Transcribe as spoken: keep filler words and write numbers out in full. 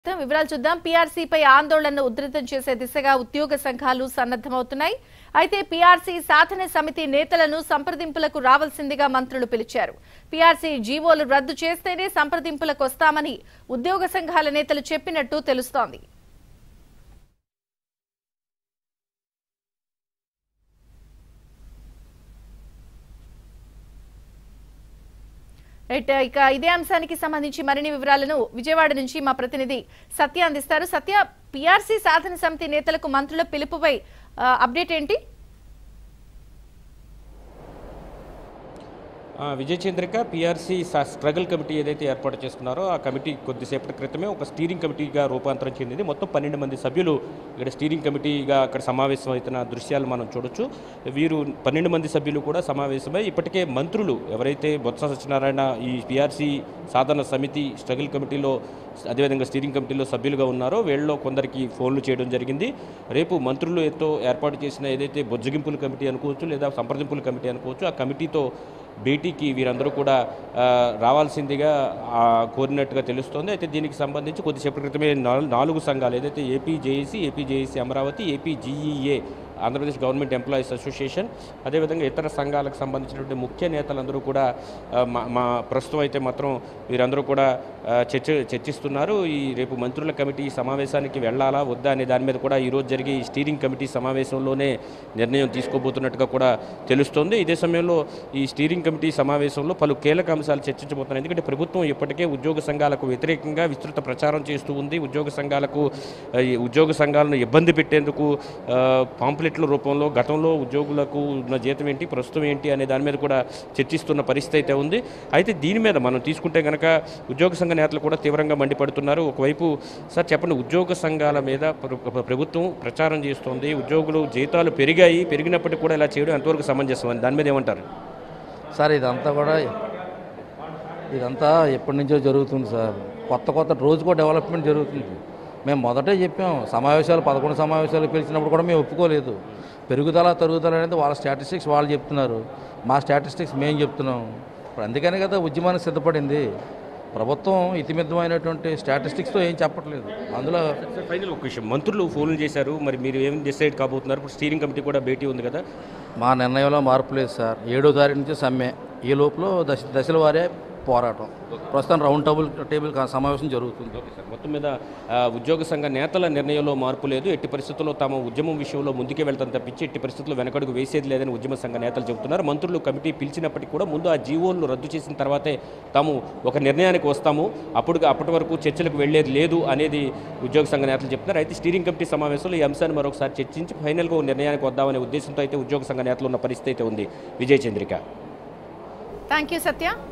వివరాలు చూద్దాం. పీఆర్సీపై ఆందోళనను ఉధృతం చేసే దిశగా ఉద్యోగ సంఘాలు సన్నద్ధమవుతున్నాయి. అయితే పీఆర్సీ సాధన సమితి నేతలను సంప్రదింపులకు రావాల్సిందిగా మంత్రులు పిలిచారు. పీఆర్సీ జీవోలు రద్దు చేస్తేనే సంప్రదింపులకు వస్తామని ఉద్యోగ సంఘాల నేతలు చెప్పినట్టు తెలుస్తోంది. ఇక ఇదే అంశానికి సంబంధించి మరిన్ని వివరాలను విజయవాడ నుంచి మా ప్రతినిధి సత్య అందిస్తారు. సత్య, పీఆర్సీ సాధన సమితి నేతలకు మంత్రుల పిలుపుపై అప్డేట్ ఏంటి? Vijaya Chandrika, PRC struggle committee ఏదైతే ఏర్పాటు చేసుకున్నారో ఆ కమిటీ కొద్దిసేపటి క్రితమే ఒక స్టీరింగ్ కమిటీగా రూపాంతరం చెందింది. మొత్తం పన్నెండు మంది సభ్యులు ఇక్కడ స్టీరింగ్ కమిటీగా అక్కడ సమావేశం అవుతున్న దృశ్యాలు మనం చూడొచ్చు. వీరు పన్నెండు మంది సభ్యులు కూడా సమావేశమై ఇప్పటికే మంత్రులు ఎవరైతే బొత్స సత్యనారాయణ ఈ పీఆర్సీ సాధన సమితి స్ట్రగల్ కమిటీలో అదేవిధంగా స్టీరింగ్ కమిటీలో సభ్యులుగా ఉన్నారో వీళ్ళలో కొందరికి ఫోన్లు చేయడం జరిగింది. రేపు మంత్రులు ఎంతో ఏర్పాటు చేసిన ఏదైతే బొజ్జగింపుల కమిటీ అనుకోవచ్చు లేదా సంప్రదింపుల కమిటీ అనుకోవచ్చు ఆ కమిటీతో భేటీకి వీరందరూ కూడా రావాల్సిందిగా కోరినట్టుగా తెలుస్తోంది. అయితే దీనికి సంబంధించి కొద్దిసేపటి క్రితమే నాలుగు సంఘాలు ఏదైతే AP JAC, AP JAC Amaravati, AP GEA Andhra Pradesh government employees association అదేవిధంగా ఇతర సంఘాలకు సంబంధించినటువంటి ముఖ్య నేతలందరూ కూడా మా ప్రస్తుతం అయితే మాత్రం వీరందరూ కూడా చర్చ చర్చిస్తున్నారు. ఈ రేపు మంత్రుల కమిటీ సమావేశానికి వెళ్ళాలా వద్దా అనే దాని మీద కూడా ఈరోజు జరిగే ఈ స్టీరింగ్ కమిటీ సమావేశంలోనే నిర్ణయం తీసుకోబోతున్నట్టుగా కూడా తెలుస్తోంది. ఇదే సమయంలో ఈ స్టీరింగ్ కమిటీ సమావేశంలో పలు కీలక అంశాలు చర్చించబోతున్నాయి. ఎందుకంటే ప్రభుత్వం ఇప్పటికే ఉద్యోగ సంఘాలకు వ్యతిరేకంగా విస్తృత ప్రచారం చేస్తూ ఉంది. ఉద్యోగ సంఘాలకు ఉద్యోగ సంఘాలను ఇబ్బంది పెట్టేందుకు పాంప్లెట్ రూపంలో గతంలో ఉద్యోగులకు ఉన్న జీతం ఏంటి, ప్రస్తుతం ఏంటి అనే దాని మీద కూడా చర్చిస్తున్న పరిస్థితి అయితే ఉంది. అయితే దీని మీద మనం తీసుకుంటే కనుక ఉద్యోగ సంఘ నేతలు కూడా తీవ్రంగా మండిపడుతున్నారు. ఒకవైపు సార్ చెప్పండి, ఉద్యోగ సంఘాల మీద ప్రభుత్వం ప్రచారం చేస్తోంది, ఉద్యోగులు జీతాలు పెరిగాయి, పెరిగినప్పటికీ కూడా ఇలా చేయడం ఎంతవరకు సమంజసం అని దాని మీద ఏమంటారు? సార్ ఇదంతా కూడా ఇదంతా ఎప్పటి నుంచో జరుగుతుంది సార్. కొత్త కొత్త రోజుకో డెవలప్మెంట్ జరుగుతుంది. మేము మొదటే చెప్పాం, సమావేశాలు పదకొండు సమావేశాలు పిలిచినప్పుడు కూడా మేము ఒప్పుకోలేదు. పెరుగుదల తరుగుదల అనేది వాళ్ళ స్టాటిస్టిక్స్ వాళ్ళు చెప్తున్నారు, మా స్టాటిస్టిక్స్ మేము చెప్తున్నాం. ఇప్పుడు అందుకనే కదా ఉద్యమానికి సిద్ధపడింది ప్రభుత్వం. ఇతిమిద్దమైనటువంటి స్టాటిస్టిక్స్తో ఏం చెప్పట్లేదు. అందులో ఫైనల్ ఒక విషయం, మంత్రులు ఫోన్లు చేశారు, మరి మీరు ఏం డిసైడ్ కాబోతున్నారు? ఇప్పుడు స్టీరింగ్ కమిటీ కూడా భేటీ ఉంది కదా. మా నిర్ణయంలో మార్పు లేదు సార్. ఏడో తారీఖు నుంచి సమ్మె, ఈ లోపల దశ దశల వారే పోరాటం. ప్రస్తుతం రౌండ్ టేబుల్ టేబుల్ సమావేశం జరుగుతుంది. ఓకే సార్, మొత్తం మీద ఉద్యోగ సంఘ నేతల నిర్ణయంలో మార్పు లేదు. ఎట్టి పరిస్థితుల్లో తాము ఉద్యమం విషయంలో ముందుకే వెళ్తాం తప్పించి ఎట్టి పరిస్థితుల్లో వెనకడుగు వేసేది లేదని ఉద్యమ సంఘ నేతలు చెబుతున్నారు. మంత్రులు కమిటీ పిలిచినప్పటికీ కూడా ముందు ఆ జీవోలను రద్దు చేసిన తర్వాతే తాము ఒక నిర్ణయానికి వస్తాము, అప్పుడు అప్పటి వరకు చర్చలకు వెళ్లేది లేదు అనేది ఉద్యోగ సంఘ నేతలు చెప్తున్నారు. అయితే స్టీరింగ్ కమిటీ సమావేశంలో ఈ అంశాన్ని మరొకసారి చర్చించి ఫైనల్గా నిర్ణయానికి వద్దామనే ఉద్దేశంతో అయితే ఉద్యోగ సంఘ నేతలు ఉన్న పరిస్థితి అయితే ఉంది. Vijaya Chandrika. Thank you Satya.